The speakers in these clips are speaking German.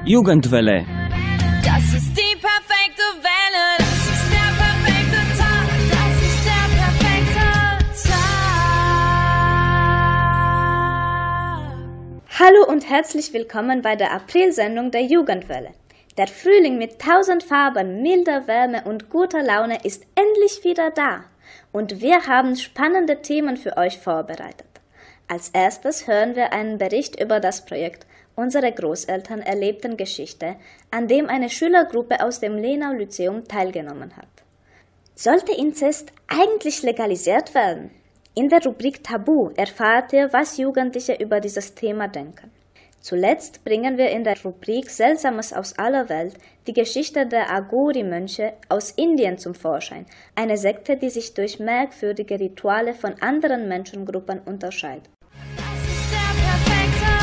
Jugendwelle. Das ist die perfekte Welle. Das ist der perfekte Tag. Das ist der perfekte Tag. Hallo und herzlich willkommen bei der Aprilsendung der Jugendwelle. Der Frühling mit 1000 Farben, milder Wärme und guter Laune ist endlich wieder da. Und wir haben spannende Themen für euch vorbereitet. Als erstes hören wir einen Bericht über das Projekt Unsere Großeltern erlebten Geschichte, an dem eine Schülergruppe aus dem Lenau-Lyzeum teilgenommen hat. Sollte Inzest eigentlich legalisiert werden? In der Rubrik Tabu erfahrt ihr, was Jugendliche über dieses Thema denken. Zuletzt bringen wir in der Rubrik Seltsames aus aller Welt die Geschichte der Aghori-Mönche aus Indien zum Vorschein, eine Sekte, die sich durch merkwürdige Rituale von anderen Menschengruppen unterscheidet. Das ist der perfekte Tag.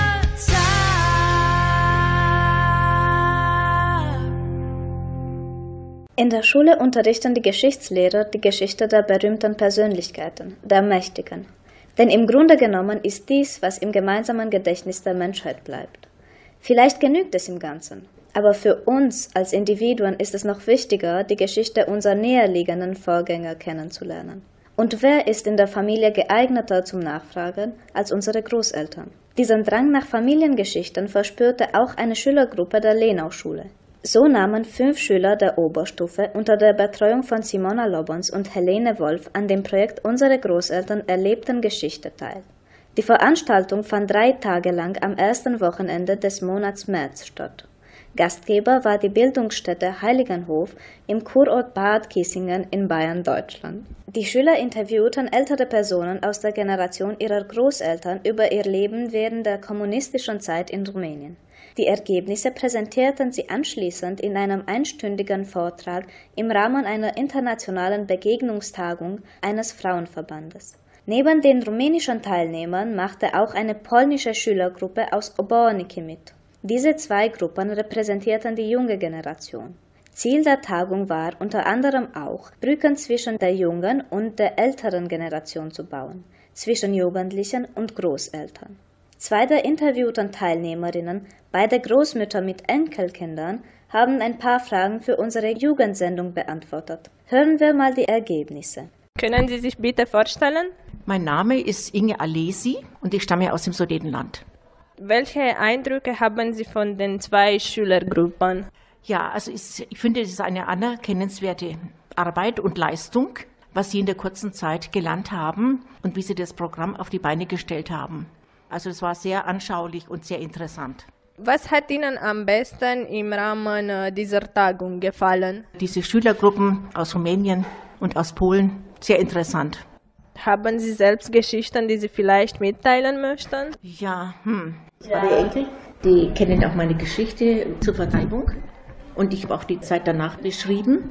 In der Schule unterrichten die Geschichtslehrer die Geschichte der berühmten Persönlichkeiten, der Mächtigen. Denn im Grunde genommen ist dies, was im gemeinsamen Gedächtnis der Menschheit bleibt. Vielleicht genügt es im Ganzen, aber für uns als Individuen ist es noch wichtiger, die Geschichte unserer näherliegenden Vorgänger kennenzulernen. Und wer ist in der Familie geeigneter zum Nachfragen als unsere Großeltern? Diesen Drang nach Familiengeschichten verspürte auch eine Schülergruppe der Lenau-Schule. So nahmen 5 Schüler der Oberstufe unter der Betreuung von Simona Lobons und Helene Wolf an dem Projekt Unsere Großeltern erlebten Geschichte teil. Die Veranstaltung fand 3 Tage lang am ersten Wochenende des Monats März statt. Gastgeber war die Bildungsstätte Heiligenhof im Kurort Bad Kissingen in Bayern, Deutschland. Die Schüler interviewten ältere Personen aus der Generation ihrer Großeltern über ihr Leben während der kommunistischen Zeit in Rumänien. Die Ergebnisse präsentierten sie anschließend in einem einstündigen Vortrag im Rahmen einer internationalen Begegnungstagung eines Frauenverbandes. Neben den rumänischen Teilnehmern machte auch eine polnische Schülergruppe aus Oborniki mit. Diese 2 Gruppen repräsentierten die junge Generation. Ziel der Tagung war unter anderem auch, Brücken zwischen der jungen und der älteren Generation zu bauen, zwischen Jugendlichen und Großeltern. 2 der interviewten Teilnehmerinnen, beide Großmütter mit Enkelkindern, haben ein paar Fragen für unsere Jugendsendung beantwortet. Hören wir mal die Ergebnisse. Können Sie sich bitte vorstellen? Mein Name ist Inge Alesi und ich stamme aus dem Sudetenland. Welche Eindrücke haben Sie von den 2 Schülergruppen? Ja, also ich finde, es ist eine anerkennenswerte Arbeit und Leistung, was Sie in der kurzen Zeit gelernt haben und wie Sie das Programm auf die Beine gestellt haben. Also es war sehr anschaulich und sehr interessant. Was hat Ihnen am besten im Rahmen dieser Tagung gefallen? Diese Schülergruppen aus Rumänien und aus Polen, sehr interessant. Haben Sie selbst Geschichten, die Sie vielleicht mitteilen möchten? Ja, Meine Enkel, die kennen auch meine Geschichte zur Vertreibung und ich habe auch die Zeit danach beschrieben.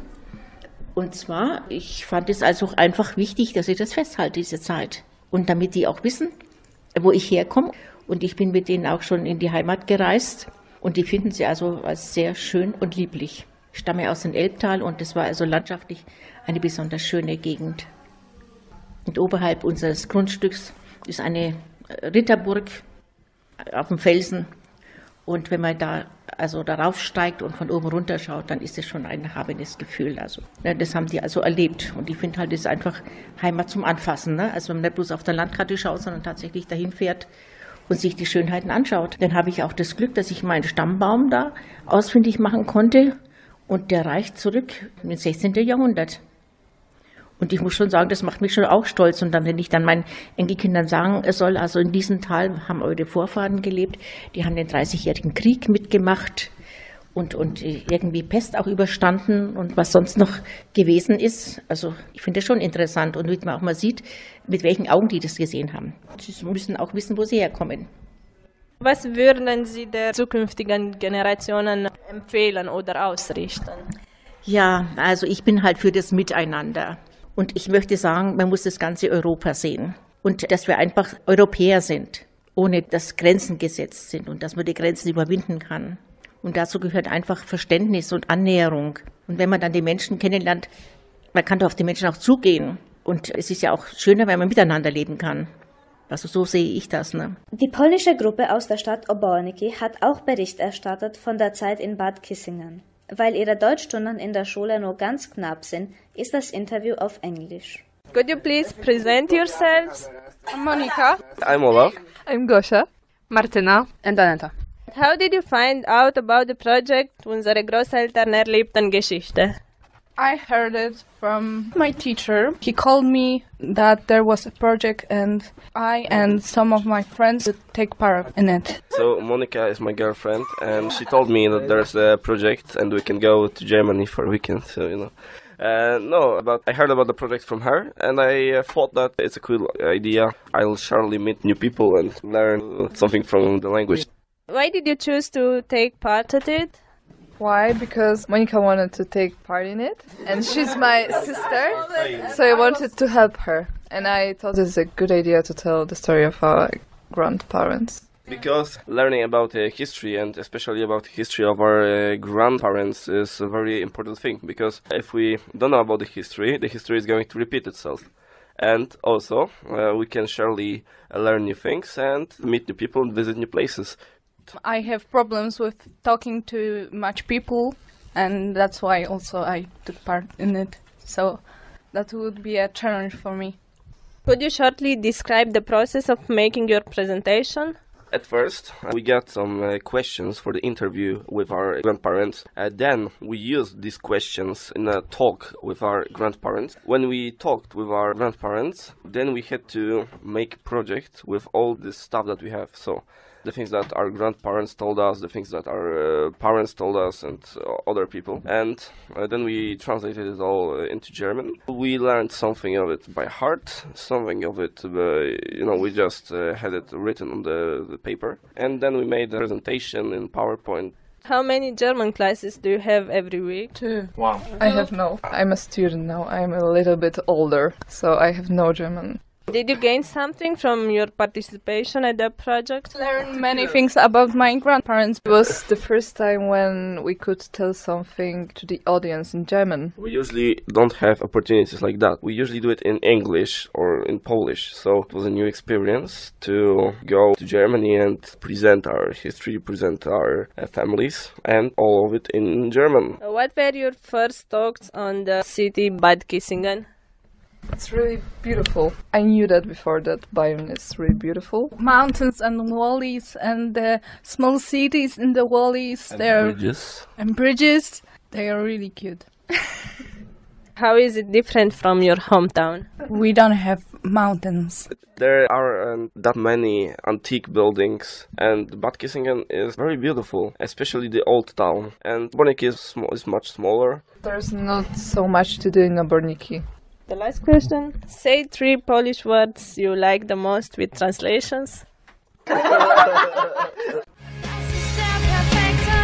Und zwar, ich fand es also einfach wichtig, dass ich das festhalte, diese Zeit. Und damit die auch wissen, wo ich herkomme. Und ich bin mit denen auch schon in die Heimat gereist. Und die finden sie also als sehr schön und lieblich. Ich stamme aus dem Elbtal und das war also landschaftlich eine besonders schöne Gegend. Und oberhalb unseres Grundstücks ist eine Ritterburg auf dem Felsen. Und wenn man da also darauf steigt und von oben runter schaut, dann ist es schon ein erhabenes Gefühl. Also, ja, das haben die also erlebt. Und ich finde halt, das ist einfach Heimat zum Anfassen. Ne? Also wenn man nicht bloß auf der Landkarte schaut, sondern tatsächlich dahin fährt und sich die Schönheiten anschaut. Dann habe ich auch das Glück, dass ich meinen Stammbaum da ausfindig machen konnte. Und der reicht zurück ins 16. Jahrhundert. Und ich muss schon sagen, das macht mich schon auch stolz. Und dann, wenn ich dann meinen Enkelkindern sagen soll, also in diesem Tal haben eure Vorfahren gelebt, die haben den 30-jährigen Krieg mitgemacht und irgendwie Pest auch überstanden und was sonst noch gewesen ist. Also ich finde das schon interessant und wie man auch mal sieht, mit welchen Augen die das gesehen haben. Sie müssen auch wissen, wo sie herkommen. Was würden Sie der zukünftigen Generationen empfehlen oder ausrichten? Ja, also ich bin halt für das Miteinander. Und ich möchte sagen, man muss das ganze Europa sehen. Und dass wir einfach Europäer sind, ohne dass Grenzen gesetzt sind und dass man die Grenzen überwinden kann. Und dazu gehört einfach Verständnis und Annäherung. Und wenn man dann die Menschen kennenlernt, man kann doch auf die Menschen auch zugehen. Und es ist ja auch schöner, wenn man miteinander leben kann. Also so sehe ich das. Ne? Die polnische Gruppe aus der Stadt Oborniki hat auch Bericht erstattet von der Zeit in Bad Kissingen. Weil ihre Deutschstunden in der Schule nur ganz knapp sind, ist das Interview auf Englisch. Could you please present yourselves? I'm Monika. I'm Olaf. I'm Gosia. Martyna. And Aneta. How did you find out about the project Unsere Großeltern erlebten Geschichte? I heard it from my teacher. He called me that there was a project and I and some of my friends would take part in it. So Monica is my girlfriend, and she told me that there's a project and we can go to Germany for a weekend. So I heard about the project from her, and I thought that it's a cool idea. I'll surely meet new people and learn something from the language. Why did you choose to take part at it? Why? Because Monika wanted to take part in it and she's my sister, so I wanted to help her. And I thought it's a good idea to tell the story of our grandparents. Because learning about history, and especially about the history of our grandparents, is a very important thing. Because if we don't know about the history is going to repeat itself. And also, we can surely learn new things and meet new people and visit new places. I have problems with talking to much people, and that's why also I took part in it. So that would be a challenge for me. Could you shortly describe the process of making your presentation? At first, we got some questions for the interview with our grandparents. Then we used these questions in a talk with our grandparents. When we talked with our grandparents, then we had to make a project with all the stuff that we have. So the things that our grandparents told us, the things that our parents told us, and other people. And then we translated it all into German. We learned something of it by heart, something of it, we just had it written on the paper. And then we made a presentation in PowerPoint. How many German classes do you have every week? 2. Wow. I have no. I'm a student now. I'm a little bit older, so I have no German. Did you gain something from your participation at the project? Learn many things about my grandparents. It was the first time when we could tell something to the audience in German. We usually don't have opportunities like that. We usually do it in English or in Polish. So it was a new experience to go to Germany and present our history, present our families, and all of it in German. What were your first thoughts on the city Bad Kissingen? It's really beautiful. I knew that before, that Bayern is really beautiful. Mountains and valleys and the small cities in the valleys. Bridges. And bridges. They are really cute. How is it different from your hometown? We don't have mountains. There are that many antique buildings, and Bad Kissingen is very beautiful, especially the old town. And Oborniki is much smaller. There's not so much to do in Oborniki. The last question. Say 3 Polish words you like the most with translations. Das ist der perfekte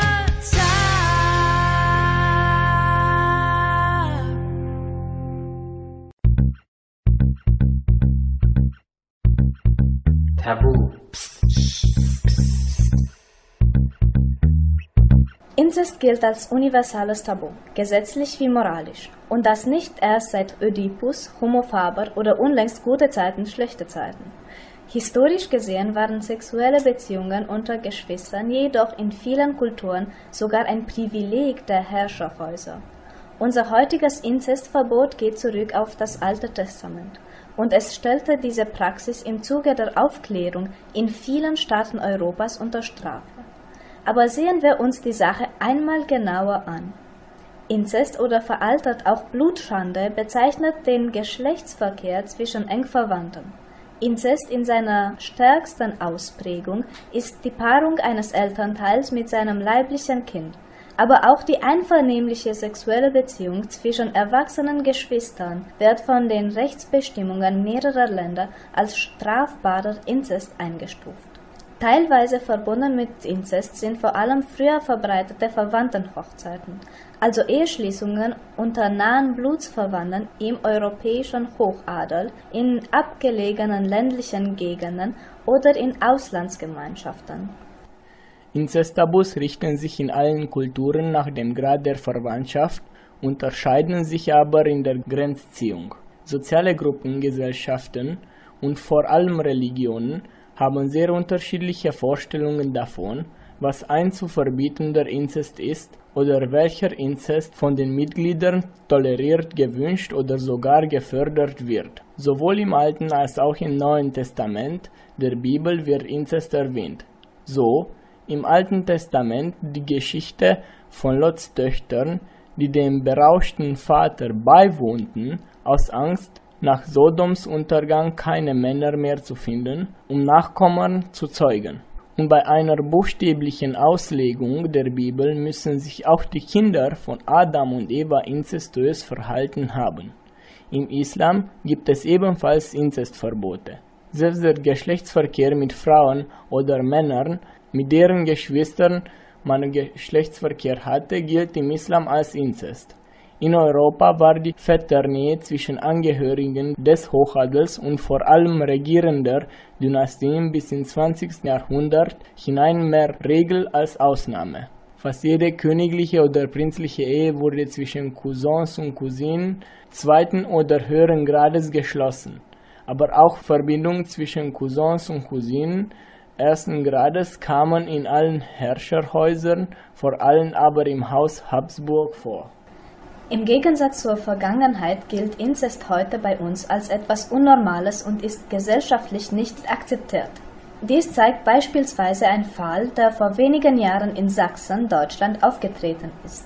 Tag. Tabu. Inzest gilt als universales Tabu, gesetzlich wie moralisch. Und das nicht erst seit Ödipus, Homo faber oder unlängst gute Zeiten, schlechte Zeiten. Historisch gesehen waren sexuelle Beziehungen unter Geschwistern jedoch in vielen Kulturen sogar ein Privileg der Herrscherhäuser. Unser heutiges Inzestverbot geht zurück auf das Alte Testament. Und es stellte diese Praxis im Zuge der Aufklärung in vielen Staaten Europas unter Strafe. Aber sehen wir uns die Sache einmal genauer an. Inzest oder veraltet auch Blutschande bezeichnet den Geschlechtsverkehr zwischen eng Verwandten. Inzest in seiner stärksten Ausprägung ist die Paarung eines Elternteils mit seinem leiblichen Kind, aber auch die einvernehmliche sexuelle Beziehung zwischen erwachsenen Geschwistern wird von den Rechtsbestimmungen mehrerer Länder als strafbarer Inzest eingestuft. Teilweise verbunden mit Inzest sind vor allem früher verbreitete Verwandtenhochzeiten, also Eheschließungen unter nahen Blutsverwandten im europäischen Hochadel, in abgelegenen ländlichen Gegenden oder in Auslandsgemeinschaften. Inzesttabus richten sich in allen Kulturen nach dem Grad der Verwandtschaft, unterscheiden sich aber in der Grenzziehung. Soziale Gruppen, Gesellschaften und vor allem Religionen haben sehr unterschiedliche Vorstellungen davon, was ein zu verbietender Inzest ist oder welcher Inzest von den Mitgliedern toleriert, gewünscht oder sogar gefördert wird. Sowohl im Alten als auch im Neuen Testament der Bibel wird Inzest erwähnt. So im Alten Testament die Geschichte von Lots Töchtern, die dem berauschten Vater beiwohnten, aus Angst, nach Sodoms Untergang keine Männer mehr zu finden, um Nachkommen zu zeugen. Und bei einer buchstäblichen Auslegung der Bibel müssen sich auch die Kinder von Adam und Eva inzestuös verhalten haben. Im Islam gibt es ebenfalls Inzestverbote. Selbst der Geschlechtsverkehr mit Frauen oder Männern, mit deren Geschwistern man Geschlechtsverkehr hatte, gilt im Islam als Inzest. In Europa war die Vetternähe zwischen Angehörigen des Hochadels und vor allem regierender Dynastien bis ins 20. Jahrhundert hinein mehr Regel als Ausnahme. Fast jede königliche oder prinzliche Ehe wurde zwischen Cousins und Cousinen zweiten oder höheren Grades geschlossen. Aber auch Verbindungen zwischen Cousins und Cousinen ersten Grades kamen in allen Herrscherhäusern, vor allem aber im Haus Habsburg vor. Im Gegensatz zur Vergangenheit gilt Inzest heute bei uns als etwas Unnormales und ist gesellschaftlich nicht akzeptiert. Dies zeigt beispielsweise ein Fall, der vor wenigen Jahren in Sachsen, Deutschland, aufgetreten ist.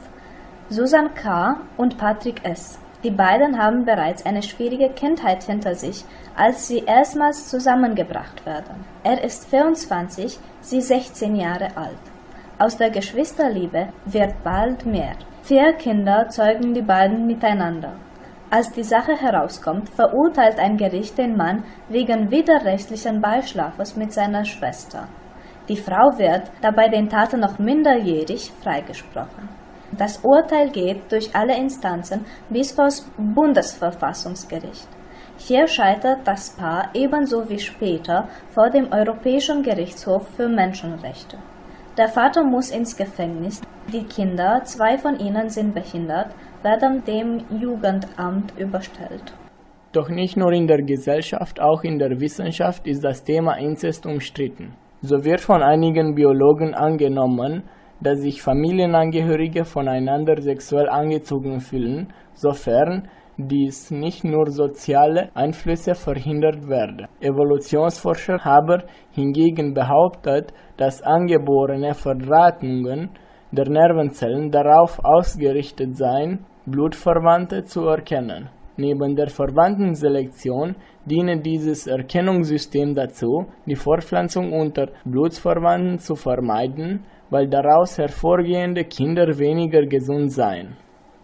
Susan K. und Patrick S. Die beiden haben bereits eine schwierige Kindheit hinter sich, als sie erstmals zusammengebracht werden. Er ist 24, sie 16 Jahre alt. Aus der Geschwisterliebe wird bald mehr. 4 Kinder zeugen die beiden miteinander. Als die Sache herauskommt, verurteilt ein Gericht den Mann wegen widerrechtlichen Beischlafes mit seiner Schwester. Die Frau wird, da bei den Taten noch minderjährig, freigesprochen. Das Urteil geht durch alle Instanzen bis vors Bundesverfassungsgericht. Hier scheitert das Paar ebenso wie später vor dem Europäischen Gerichtshof für Menschenrechte. Der Vater muss ins Gefängnis, die Kinder, 2 von ihnen sind behindert, werden dem Jugendamt überstellt. Doch nicht nur in der Gesellschaft, auch in der Wissenschaft ist das Thema Inzest umstritten. So wird von einigen Biologen angenommen, dass sich Familienangehörige voneinander sexuell angezogen fühlen, sofern dies nicht nur soziale Einflüsse verhindert werden. Evolutionsforscher haben hingegen behauptet, dass angeborene Verdrahtungen der Nervenzellen darauf ausgerichtet seien, Blutverwandte zu erkennen. Neben der Verwandtenselektion dient dieses Erkennungssystem dazu, die Fortpflanzung unter Blutsverwandten zu vermeiden, weil daraus hervorgehende Kinder weniger gesund seien.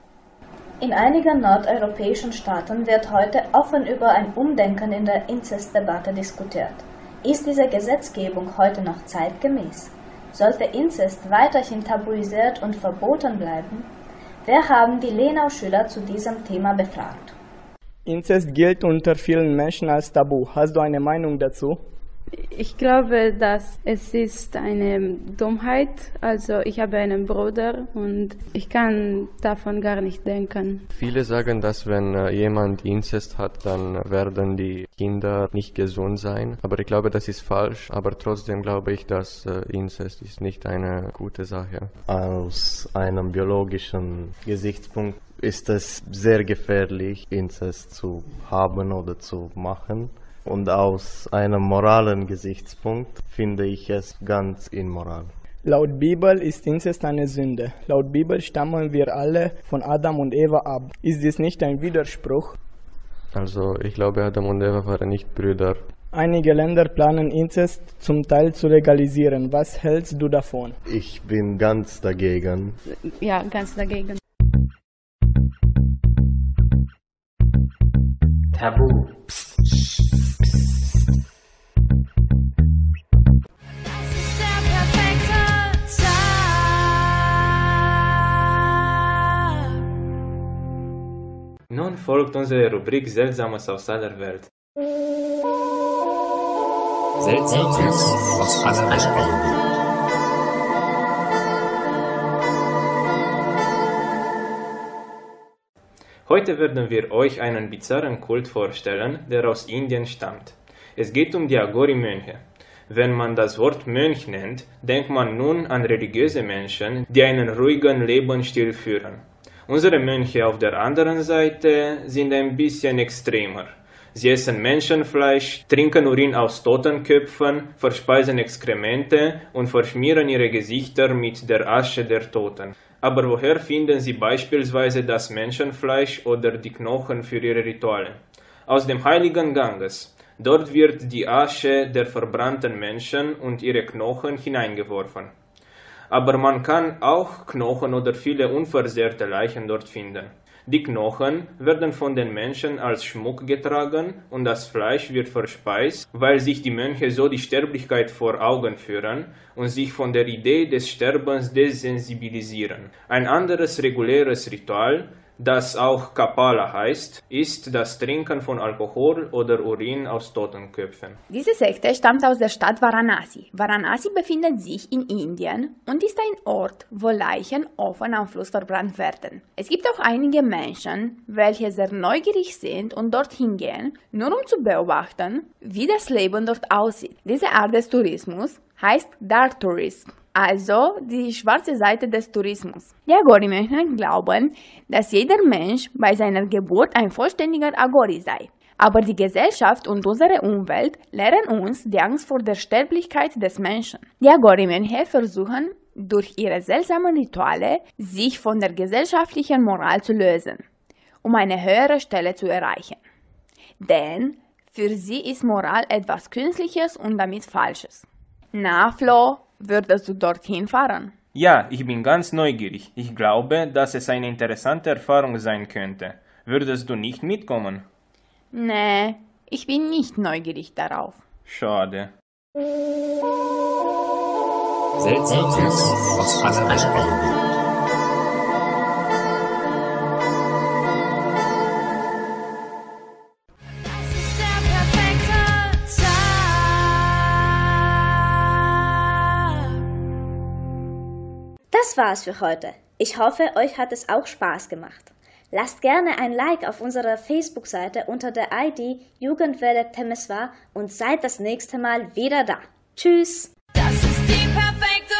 In einigen nordeuropäischen Staaten wird heute offen über ein Umdenken in der Inzestdebatte diskutiert. Ist diese Gesetzgebung heute noch zeitgemäß? Sollte Inzest weiterhin tabuisiert und verboten bleiben? Wir haben die Lenau-Schüler zu diesem Thema befragt. Inzest gilt unter vielen Menschen als Tabu. Hast du eine Meinung dazu? Ich glaube, dass es ist eine Dummheit. Also ich habe einen Bruder und ich kann davon gar nicht denken. Viele sagen, dass wenn jemand Inzest hat, dann werden die Kinder nicht gesund sein. Aber ich glaube, das ist falsch. Aber trotzdem glaube ich, dass Inzest ist nicht eine gute Sache. Aus einem biologischen Gesichtspunkt ist es sehr gefährlich, Inzest zu haben oder zu machen. Und aus einem moralen Gesichtspunkt finde ich es ganz immoral. Laut Bibel ist Inzest eine Sünde. Laut Bibel stammen wir alle von Adam und Eva ab. Ist dies nicht ein Widerspruch? Also ich glaube, Adam und Eva waren nicht Brüder. Einige Länder planen Inzest zum Teil zu legalisieren. Was hältst du davon? Ich bin ganz dagegen. Ja, ganz dagegen. Tabu. Das ist der perfekte Tag. Nun folgt unsere Rubrik Seltsames aus aller Welt. Seltsames aus aller Welt. Heute werden wir euch einen bizarren Kult vorstellen, der aus Indien stammt. Es geht um die Agori-Mönche. Wenn man das Wort Mönch nennt, denkt man nun an religiöse Menschen, die einen ruhigen Lebensstil führen. Unsere Mönche auf der anderen Seite sind ein bisschen extremer. Sie essen Menschenfleisch, trinken Urin aus Totenköpfen, verspeisen Exkremente und verschmieren ihre Gesichter mit der Asche der Toten. Aber woher finden sie beispielsweise das Menschenfleisch oder die Knochen für ihre Rituale? Aus dem heiligen Ganges. Dort wird die Asche der verbrannten Menschen und ihre Knochen hineingeworfen. Aber man kann auch Knochen oder viele unversehrte Leichen dort finden. Die Knochen werden von den Menschen als Schmuck getragen und das Fleisch wird verspeist, weil sich die Mönche so die Sterblichkeit vor Augen führen und sich von der Idee des Sterbens desensibilisieren. Ein anderes reguläres Ritual, das auch Kapala heißt, ist das Trinken von Alkohol oder Urin aus Totenköpfen. Diese Sekte stammt aus der Stadt Varanasi. Varanasi befindet sich in Indien und ist ein Ort, wo Leichen offen am Fluss verbrannt werden. Es gibt auch einige Menschen, welche sehr neugierig sind und dorthin gehen, nur um zu beobachten, wie das Leben dort aussieht. Diese Art des Tourismus heißt Dark Tourism. Also die schwarze Seite des Tourismus. Die Agori-Mönche glauben, dass jeder Mensch bei seiner Geburt ein vollständiger Agori sei. Aber die Gesellschaft und unsere Umwelt lehren uns die Angst vor der Sterblichkeit des Menschen. Die Agori-Mönche versuchen, durch ihre seltsamen Rituale sich von der gesellschaftlichen Moral zu lösen, um eine höhere Stelle zu erreichen. Denn für sie ist Moral etwas Künstliches und damit Falsches. Na, Flo, würdest du dorthin fahren? Ja, ich bin ganz neugierig. Ich glaube, dass es eine interessante Erfahrung sein könnte. Würdest du nicht mitkommen? Nee, ich bin nicht neugierig darauf. Schade. Seltsames aus aller Welt. Das war's für heute. Ich hoffe, euch hat es auch Spaß gemacht. Lasst gerne ein Like auf unserer Facebook-Seite unter der ID Jugendwelle Temeswar und seid das nächste Mal wieder da. Tschüss! Das ist die perfekte